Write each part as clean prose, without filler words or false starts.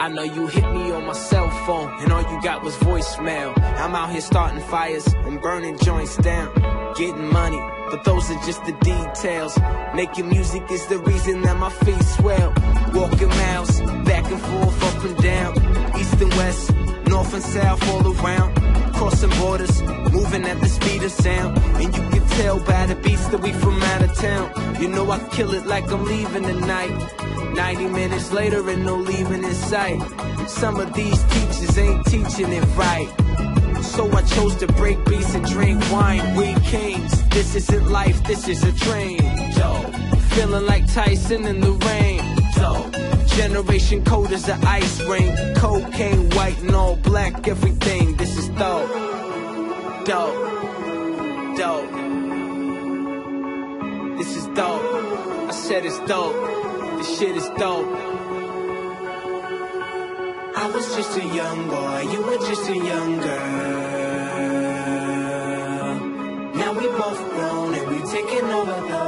I know you hit me on my cell phone, and all you got was voicemail. I'm out here starting fires and burning joints down, getting money, but those are just the details. Making music is the reason that my feet swell. Walking miles, back and forth, up and down, east and west, north and south, all around. Crossing borders, moving at the speed of sound. And you can tell by the beats that we from out of town. You know I kill it like I'm leaving tonight. 90 minutes later and no leaving in sight. Some of these teachers ain't teaching it right, so I chose to break beats and drink wine. We kings, this isn't life, this is a dream. Yo, feeling like Tyson in the rain. Yo, generation cold as an ice rain. Cocaine, white and all black, everything. This is dope, dope, dope. This is dope. I said it's dope. This shit is dope. I was just a young boy, you were just a young girl. Now we both grown and we taking over the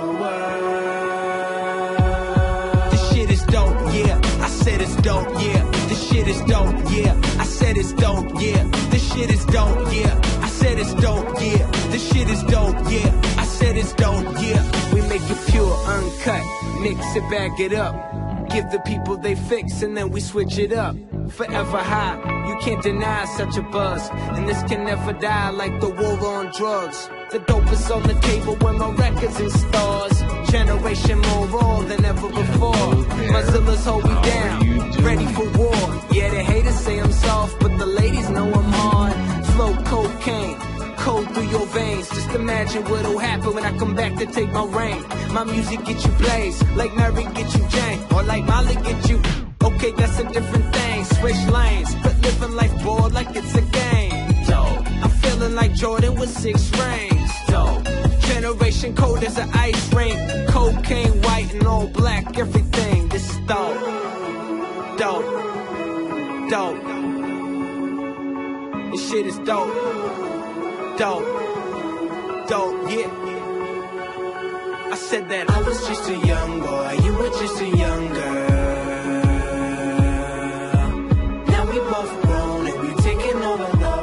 world. This shit is dope, yeah. I said it's dope, yeah. This shit is dope, yeah. I said it's dope, yeah. This shit is dope, yeah. I said it's dope, yeah. This shit is dope, yeah. I said it's dope, yeah. We make it pure, uncut, mix it, bag it up. Give the people they fix and then we switch it up. Forever high, you can't deny such a buzz. And this can never die like the war on drugs. The dope is on the table when my records in stars. Generation more raw than ever before. Mozzilla's hold me down, ready for war. Yeah, the haters say I'm soft, but the ladies know I'm hard. Flow cocaine, cold through your veins. Just imagine what'll happen when I come back to take my reign. My music get you blazed, like Mary get you Jane, or like Molly get you. Okay, that's a different thing. Switch lanes, but living life bored like it's a game. Dope. I'm feeling like Jordan with 6 rings. Dope. Generation cold as an ice rain. Cocaine, white and all black, everything. This is dope, dope, dope. This shit is dope, dope, dope, yeah. I said that I was just a young boy, you were just a young girl. Now we both grown and we taking over the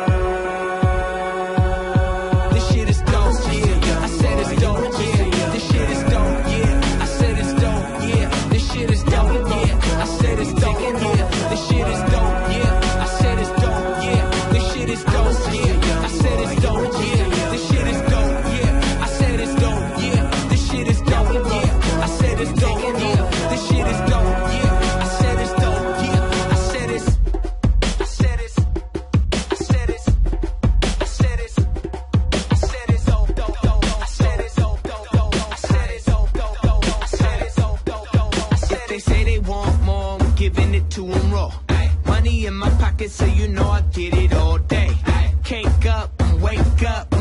world. This shit is dope, yeah. I said it's dope, yeah. This shit is dope, yeah. I said it's dope, yeah. This shit is dope, yeah. I said it's dope, yeah. This shit is dope, yeah. I said it's dope, yeah. This shit is dope, yeah. I said it's dope, yeah. This shit is dope, yeah. I said it's dope, yeah. This shit is dope, yeah. I said it's dope, yeah. This shit is dope, yeah. I said it's dope, yeah. I said it's, I said it's, I said it's, I said it's, I said it's dope, dope, dope. I said it's dope, dope, dope. I said it's dope, dope, dope. I said it's dope, dope, dope. I said if they say they want more, I'm giving it to them raw. Money in my pocket, so you know I get it all day. Cake up, wake up,